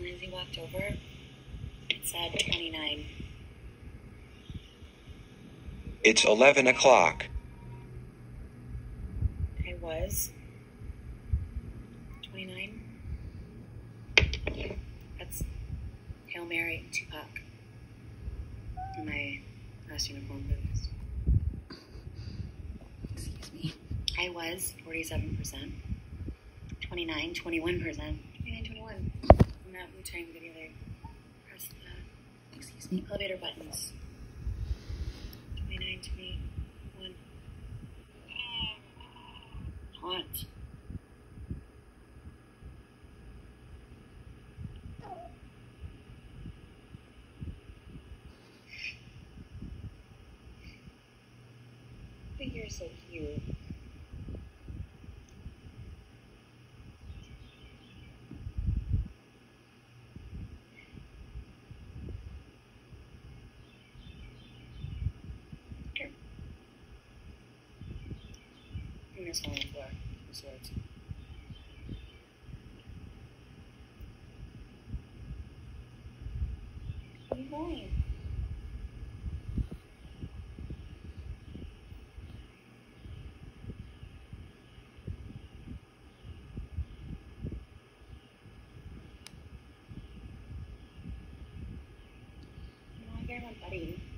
Lindsay walked over, it said 29. It's 11 o'clock. I was 29. That's Hail Mary and Tupac in my last uniform boost. Excuse me. I was 47%. 29, 21%. 29, 21. In that Wu-Tang video, they press the Excuse me. elevator buttons. 29, 21. Hot. I think you're so cute. Here. I'm gonna fall on the floor. This words. Where are you going? I want to get my buddy.